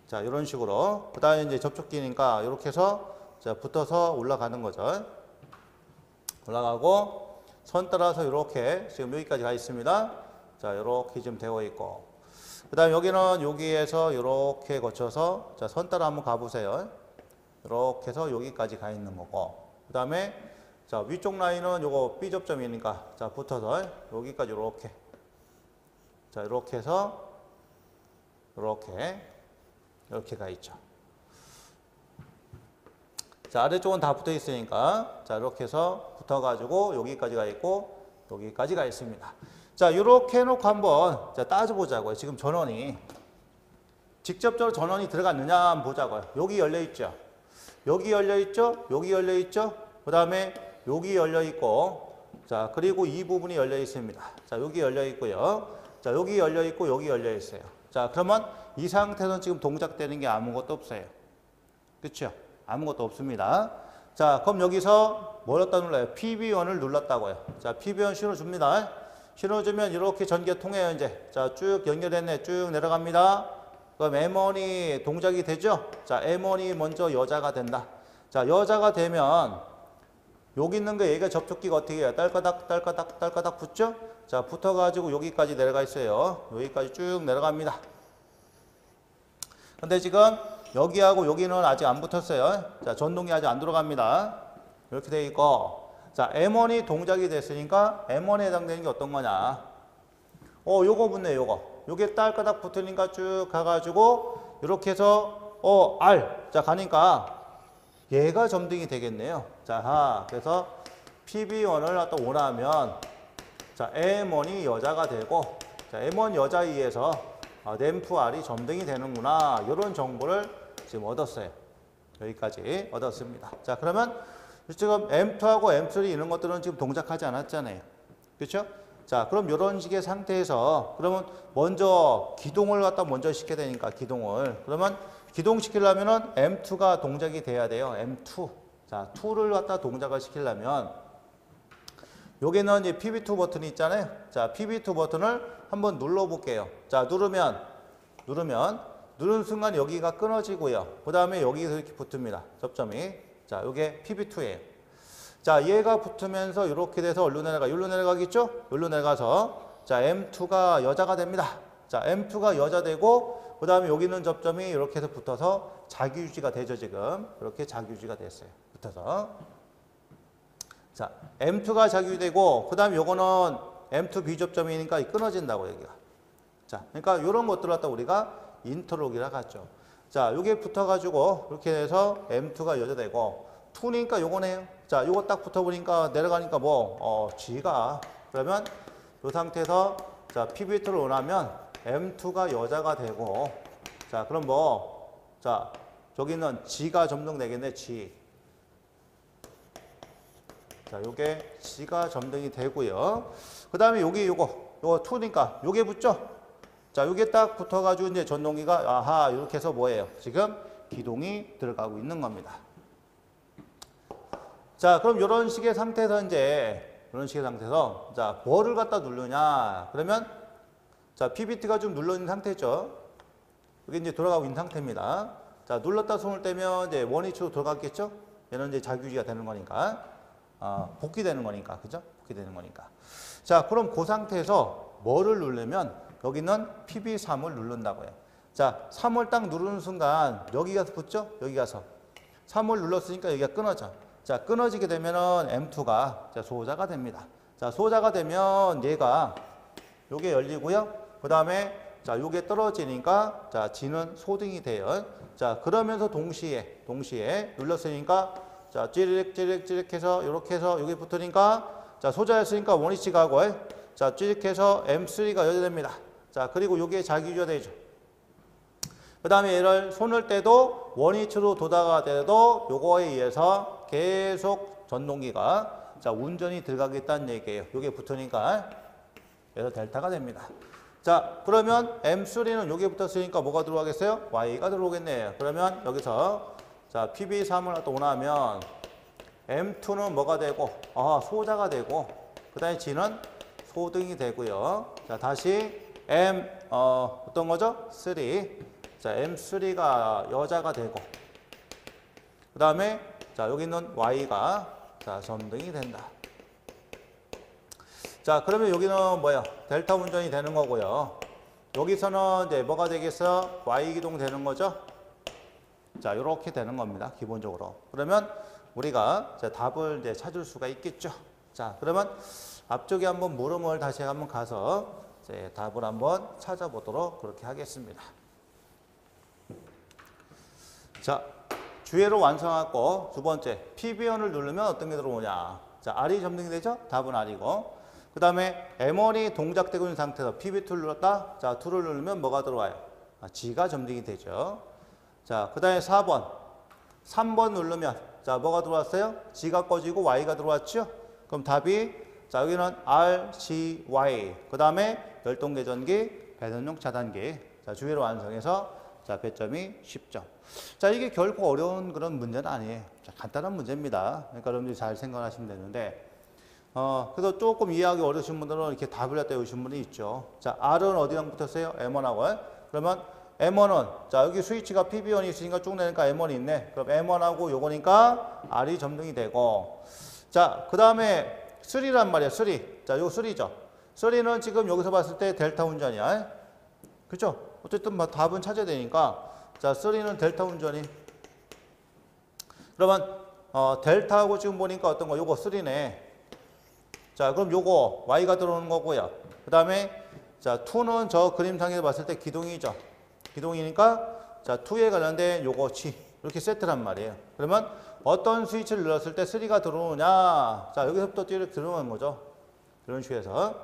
자, 이런 식으로. 그 다음에 이제 접촉기니까 이렇게 해서 자, 붙어서 올라가는 거죠. 올라가고 선 따라서 이렇게 지금 여기까지 가 있습니다. 자, 이렇게 지금 되어 있고. 그 다음에 여기는 여기에서 이렇게 거쳐서 자, 선 따라 한번 가보세요. 이렇게 해서 여기까지 가 있는 거고. 그 다음에 자, 위쪽 라인은 요거 B 접점이니까 자, 붙어서 여기까지 이렇게. 자, 이렇게 해서 이렇게 가 있죠. 자, 아래쪽은 다 붙어 있으니까 자, 이렇게 해서 붙어 가지고 여기까지 가 있고 여기까지 가 있습니다. 자, 이렇게 해 놓고 한번 자, 따져 보자고요. 지금 전원이 직접적으로 전원이 들어갔느냐 한번 보자고요. 여기 열려 있죠. 여기 열려 있죠. 여기 열려 있죠. 그다음에 여기 열려 있고 자, 그리고 이 부분이 열려 있습니다. 자, 여기 열려 있고요. 자, 여기 열려 있고 여기 열려 있어요. 자, 그러면 이 상태에서는 지금 동작되는 게 아무것도 없어요. 그렇죠? 아무것도 없습니다. 자, 그럼 여기서 뭘 갖다 눌러요? PB1을 눌렀다고요. 자, PB1 신호줍니다. 신호주면 이렇게 전기가 통해요, 이제. 자, 쭉 연결했네. 쭉 내려갑니다. 그럼 M1이 동작이 되죠? 자, M1이 먼저 여자가 된다. 자, 여자가 되면 여기 있는 거 얘가 접촉기가 어떻게 해요? 딸까닥 붙죠? 자, 붙어가지고 여기까지 내려가 있어요. 여기까지 쭉 내려갑니다. 근데 지금 여기하고 여기는 아직 안 붙었어요. 자, 전동이 아직 안 들어갑니다. 이렇게 돼 있고. 자, M1이 동작이 됐으니까 M1에 해당되는 게 어떤 거냐. 요거 붙네, 요거. 요게 딸까닥 붙으니까 쭉 가가지고, 이렇게 해서, R. 자, 가니까 얘가 점등이 되겠네요. 자, 그래서 PB1을 갖다 원하면, 자, M1이 여자가 되고, 자, M1 여자에 의해서 램프 R이 점등이 되는구나. 이런 정보를 지금 얻었어요. 여기까지 얻었습니다. 자, 그러면 지금 M2하고 M3 이런 것들은 지금 동작하지 않았잖아요. 그렇죠? 자, 그럼 이런 식의 상태에서 그러면 먼저 기동을 갖다 먼저 시켜야 되니까 기동을. 그러면 기동시키려면은 M2가 동작이 돼야 돼요. M2. 자, 2를 갖다 동작을 시키려면 여기는 이제 PB2 버튼이 있잖아요. 자, PB2 버튼을 한번 눌러볼게요. 자, 누른 순간 여기가 끊어지고요. 그 다음에 여기서 이렇게 붙습니다. 접점이. 자, 요게 PB2예요. 자, 얘가 붙으면서 이렇게 돼서 여기로 내려가겠죠? 여기로 내려가서 자, M2가 여자가 됩니다. 자, M2가 여자 되고 그 다음에 여기 있는 접점이 이렇게 해서 붙어서 자기유지가 되죠, 지금. 이렇게 자기유지가 됐어요. 붙어서. 자, M2가 자기유지되고 그 다음에 요거는 M2 B접점이니까 끊어진다고 여기가. 자, 그러니까 이런 것들을 갖다 우리가 인터록이라 하죠. 자, 요게 붙어가지고 이렇게 해서 M2가 여자되고 2니까 요거네요. 자, 요거 딱 붙어보니까 내려가니까 G가 그러면 이 상태에서 자, PB2를 원하면 M2가 여자가 되고 자, 그럼 자, 저기는 G가 점등되겠네, G. 자, 요게 G가 점등이 되고요. 그 다음에 요거 2니까 요게 붙죠? 자, 요게 딱 붙어가지고 이제 전동기가 이렇게 해서 뭐예요? 지금 기동이 들어가고 있는 겁니다. 자, 그럼 이런 식의 상태에서 자, 뭐를 갖다 누르냐? 그러면 자, PBT가 좀 눌러 있는 상태죠. 이게 이제 돌아가고 있는 상태입니다. 자, 눌렀다 손을 떼면 이제 원위치로 돌아갔겠죠? 얘는 이제 자기유지가 되는 거니까. 복귀되는 거니까. 그죠? 복귀되는 거니까. 자, 그럼 그 상태에서 뭐를 누르면 여기는 PB3을 누른다고요. 자, 3을 딱 누르는 순간 여기 가서 붙죠? 여기 가서. 3을 눌렀으니까 여기가 끊어져. 자, 끊어지게 되면은 M2가 자, 소자가 됩니다. 자, 소자가 되면 얘가 요게 열리고요. 그 다음에 자, 요게 떨어지니까 자, G는 소등이 돼요. 자, 그러면서 동시에 눌렀으니까 자, 찌릿 해서 이렇게 해서 여기 붙으니까 자, 소자였으니까 원위치 가고 자, 찌릿 해서 M3가 여자됩니다. 자, 그리고 요게 자기유지가 되죠. 그 다음에 얘를 손을 떼도 원위치로 도다가 돼도 요거에 의해서 계속 전동기가 자, 운전이 들어가겠다는 얘기예요. 요게 붙으니까 그래서 델타가 됩니다. 자, 그러면 M3는 요게 붙었으니까 뭐가 들어가겠어요? Y가 들어오겠네요. 그러면 여기서 자, PB3을 또 원하면 M2는 뭐가 되고 소자가 되고 그 다음에 G는 소등이 되고요. 자, 다시 어떤 거죠? 3. 자, M3가 여자가 되고, 그 다음에 자, 여기 있는 Y가 자, 점등이 된다. 자, 그러면 여기는 뭐야? 델타 운전이 되는 거고요. 여기서는 이제 뭐가 되겠어? Y 기동 되는 거죠? 자, 이렇게 되는 겁니다. 기본적으로. 그러면 우리가 이제 답을 이제 찾을 수가 있겠죠. 자, 그러면 앞쪽에 한번 물음을 다시 한번 가서 이제 답을 한번 찾아보도록 그렇게 하겠습니다. 자, 주회로 완성하고 두 번째, PB1을 누르면 어떤 게 들어오냐. 자, R이 점등이 되죠? 답은 R이고. 그 다음에 M1이 동작되고 있는 상태에서 PB2를 눌렀다. 자, 2를 누르면 뭐가 들어와요? G가 점등이 되죠. 자, 그 다음에 4번. 3번 누르면 자, 뭐가 들어왔어요? G가 꺼지고 Y가 들어왔죠? 그럼 답이 자, 여기는 R, G, Y. 그 다음에 열동계전기, 배선용 차단기. 자, 주회로 완성해서 자, 배점이 10점. 자, 이게 결코 어려운 그런 문제는 아니에요. 자, 간단한 문제입니다. 그러니까 여러분들이 잘 생각하시면 되는데, 그래서 조금 이해하기 어려우신 분들은 이렇게 답을 갖다 오신 분이 있죠. 자, R은 어디랑 붙었어요? M1하고. 그러면 M1은, 자, 여기 스위치가 PB1이 있으니까 쭉 내니까 M1이 있네. 그럼 M1하고 요거니까 R이 점등이 되고. 자, 그 다음에 3란 말이야, 3. 자, 요거 3죠. 3는 지금 여기서 봤을 때 델타 운전이야. 그죠? 어쨌든 뭐 답은 찾아야 되니까. 자, 3는 델타 운전이. 그러면, 델타하고 지금 보니까 어떤 거? 요거 3네. 자, 그럼 요거 Y가 들어오는 거고요. 그 다음에 자, 2는 저 그림상에서 봤을 때 기동이죠. 기동이니까 자, 2에 관련된 요거 G 이렇게 세트란 말이에요. 그러면 어떤 스위치를 눌렀을 때 3가 들어오냐. 자, 여기서부터 이렇게 들어오는 거죠. 이런 식으로.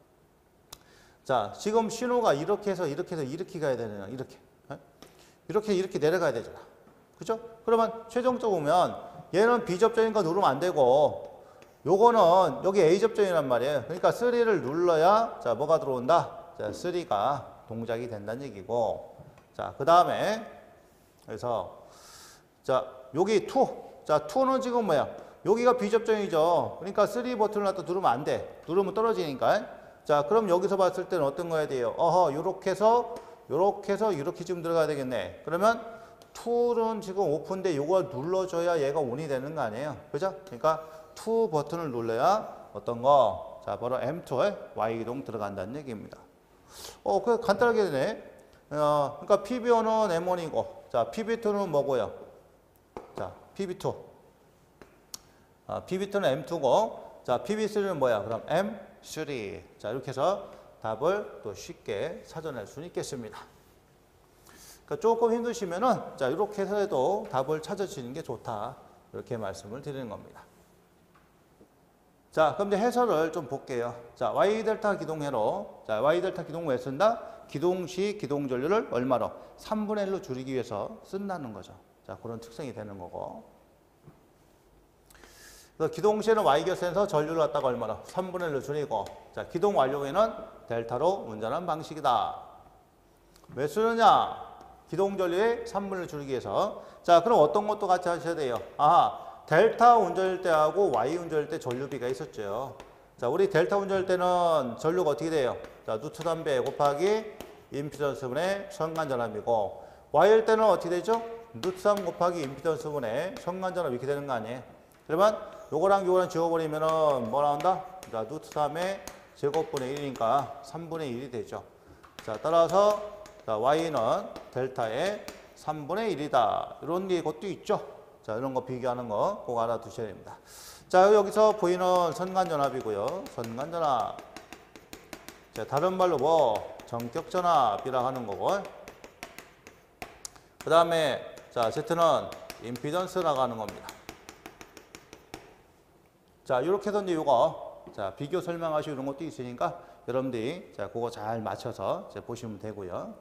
자, 지금 신호가 이렇게 해서 이렇게 가야 되네요. 이렇게 내려가야 되잖아. 그죠? 그러면 최종적으로 보면 얘는 B접점인 거 누르면 안 되고 요거는 여기 A접점이란 말이에요. 그러니까 3를 눌러야 자, 뭐가 들어온다? 자, 3가 동작이 된다는 얘기고. 자, 그 다음에 그래서 자, 여기 2. 자, 2는 지금 뭐야? 여기가 B접점이죠. 그러니까 3 버튼을 갖다 누르면 안 돼. 누르면 떨어지니까. 자, 그럼 여기서 봤을 때는 어떤 거 해야 돼요? 요렇게 해서 이렇게 지금 들어가야 되겠네. 그러면 2는 지금 오픈인데 요걸 눌러줘야 얘가 온이 되는 거 아니에요? 그죠? 그러니까 2 버튼을 눌러야 어떤 거? 자, 바로 M2에 Y기동 들어간다는 얘기입니다. 그 간단하게 되네. 그러니까 PB1은 M1이고, 자, PB2는 뭐고요? 자, PB2. PB2는 M2고, 자, PB3는 뭐야? 그럼 M3. 자, 이렇게 해서 답을 또 쉽게 찾아낼 수는 있겠습니다. 그러니까 조금 힘드시면은, 자, 이렇게 해서 해도 답을 찾아주시는 게 좋다. 이렇게 말씀을 드리는 겁니다. 자, 그럼 이제 해설을 좀 볼게요. 자, Y델타 기동회로. 자, Y델타 기동 왜 쓴다? 기동 시 기동 전류를 얼마로? 3분의 1로 줄이기 위해서 쓴다는 거죠. 자, 그런 특성이 되는 거고. 그래서 기동 시에는 Y결선에서 전류를 갖다가 얼마로? 3분의 1로 줄이고. 자, 기동 완료 후에는 델타로 운전하는 방식이다. 왜 쓰느냐? 기동 전류의 3분의 1을 줄이기 위해서. 자, 그럼 어떤 것도 같이 하셔야 돼요. 델타 운전일 때하고 Y 운전일 때 전류비가 있었죠. 자, 우리 델타 운전일 때는 전류가 어떻게 돼요? 자, 누트단 배 곱하기 임피던스 분의 선간전압이고, Y일 때는 어떻게 되죠? 누트3 곱하기 임피던스 분의 선간전압 이렇게 되는 거 아니에요? 그러면 요거랑 지워버리면은 뭐 나온다? 자, 누트3의 제곱분의 1이니까 3분의 1이 되죠. 자, 따라서 자, Y는 델타의 3분의 1이다. 이런 게 이것도 있죠. 자, 이런 거 비교하는 거 꼭 알아두셔야 됩니다. 자, 여기서 보이는 선간전압이고요. 선간전압. 자, 다른 말로 뭐 전격전압이라고 하는 거고. 그 다음에 자, Z는 임피던스라고 하는 겁니다. 자, 이렇게 해서 이제 요거 자, 비교 설명하시고 이런 것도 있으니까 여러분들이 자, 그거 잘 맞춰서 이제 보시면 되고요.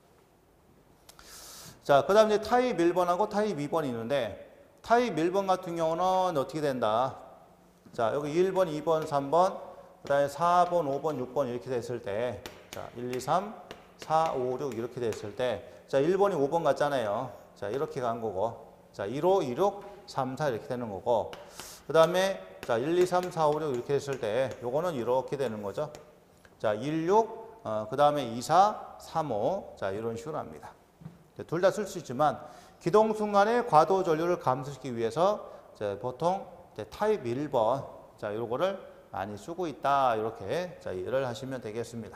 자, 그 다음에 타입 1번하고 타입 2번이 있는데, 타입 1번 같은 경우는 어떻게 된다? 자, 여기 1번, 2번, 3번, 그 다음에 4번, 5번, 6번 이렇게 됐을 때, 자, 1, 2, 3, 4, 5, 6 이렇게 됐을 때, 자, 1번이 5번 같잖아요. 자, 이렇게 간 거고, 자, 1, 5, 2, 6, 3, 4 이렇게 되는 거고, 그 다음에 자, 1, 2, 3, 4, 5, 6 이렇게 됐을 때, 요거는 이렇게 되는 거죠. 자, 1, 6, 그 다음에 2, 4, 3, 5, 자, 이런 식으로 합니다. 둘 다 쓸 수 있지만 기동 순간의 과도 전류를 감소시키기 위해서 보통 타입 1번 자, 요거를 많이 쓰고 있다. 이렇게 자, 이해를 하시면 되겠습니다.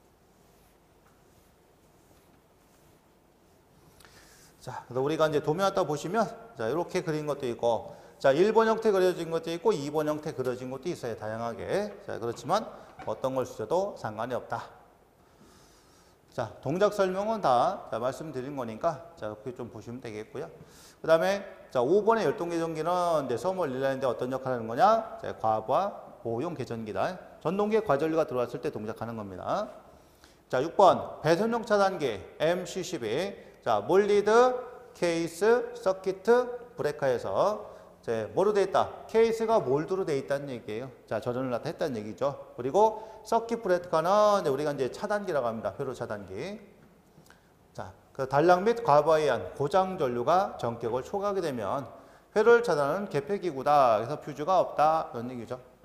자, 그래서 우리가 이제 도면 갖다 보시면 자, 이렇게 그린 것도 있고 자, 1번 형태 그려진 것도 있고 2번 형태 그려진 것도 있어요. 다양하게. 자, 그렇지만 어떤 걸 쓰셔도 상관이 없다. 자, 동작 설명은 다 자, 말씀드린 거니까 자, 그렇게 좀 보시면 되겠고요. 그다음에 자, 5번의 열동 계전기는 이제 썸을 릴라인데 어떤 역할을 하는 거냐? 자, 과부하 보호용 계전기다. 전동기에 과전류가 들어왔을 때 동작하는 겁니다. 자, 6번 배선용 차단기 MC12 자, 몰리드, 케이스, 서키트, 브레이커에서 뭐로 되어 있다? 케이스가 몰드로 되어 있다는 얘기예요. 자, 전원을 나타냈다는 얘기죠. 그리고 서킷 브레이커는 우리가 이제 차단기라고 합니다. 회로 차단기. 자, 그 단락 및 과부하에 의한 고장 전류가 전격을 초과하게 되면 회로를 차단하는 개폐기구다. 그래서 퓨즈가 없다. 이런 얘기죠.